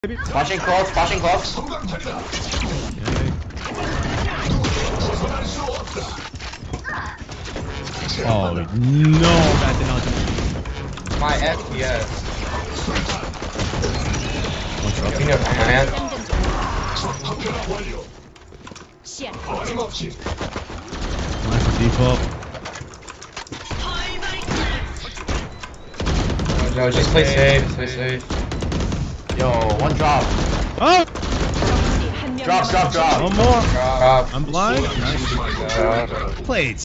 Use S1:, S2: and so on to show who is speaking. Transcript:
S1: Flashing close, flashing close.
S2: Oh no, that did not do.
S1: My FPS.
S2: What's up?
S1: King of man.
S2: Nice for default.
S1: No, just play safe, play safe. Yo, one drop.
S2: Oh!
S1: Drop.
S2: One more.
S1: Drop.
S2: I'm blind. Nice. Played